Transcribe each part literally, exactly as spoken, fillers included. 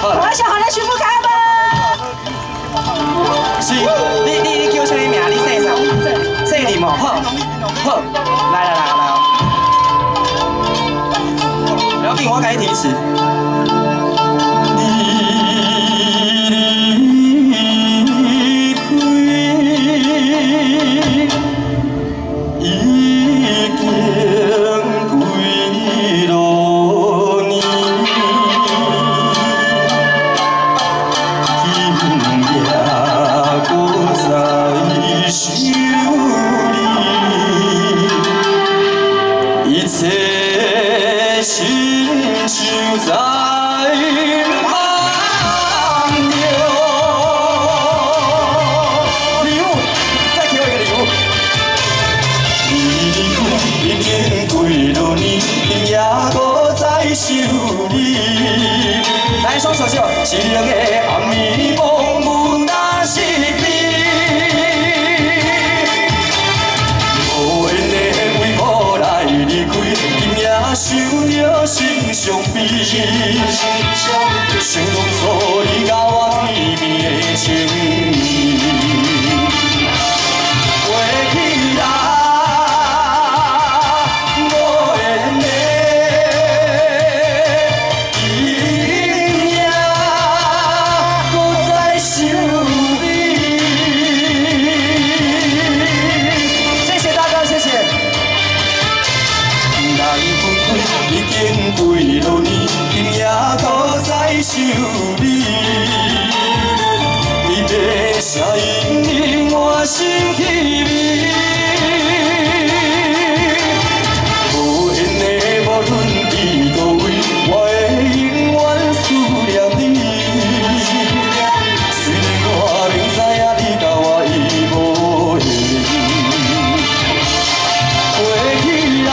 我想好了，徐福开门。 是，你你你叫什么名？你姓啥？姓林哦，好，好，来来来来哦。不要紧，我改提词。 来，双手手，是两个暗暝梦雾那是你，无缘的为何来离开？今夜受着心伤悲，想当初你甲我甜蜜的情意。 过落年，今夜搁再想你，你的声音令我心起味。无缘的无论伫倒位，我会永远思念你。虽然我明知影你甲我已无缘，过去啦。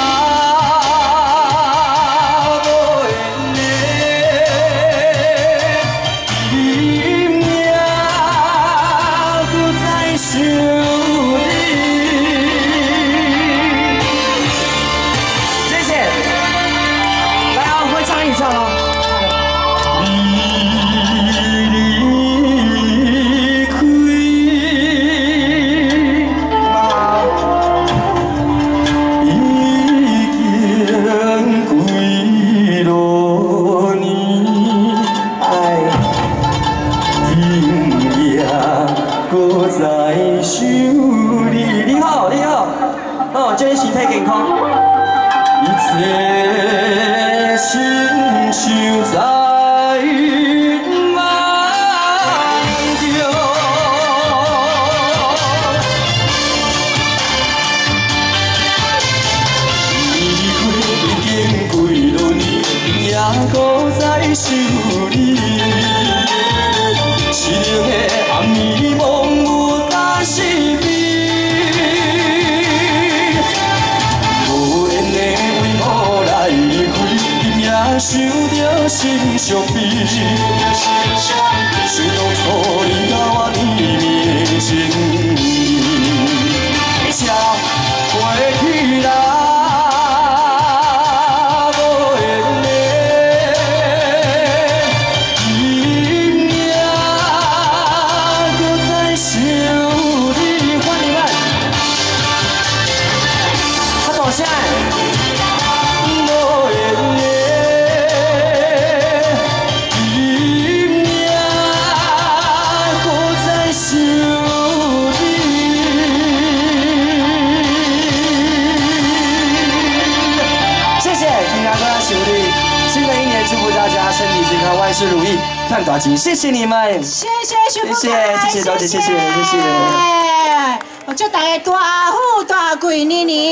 哦，祝你身体健康。一切亲像在梦中。你离开已经过落年，今夜搁再想你，凄凉的暗暝梦雾那是你。 想着心伤悲，想当初你甲我甜蜜的情意，一笑过去啦，无缘的，今夜搁再想你，换你们，他大声。 新的一年，祝福大家身体健康，万事如意，看大吉！谢谢你们， 谢谢徐福谢谢谢谢周姐，谢谢谢谢。 我祝大家大富大贵，年年。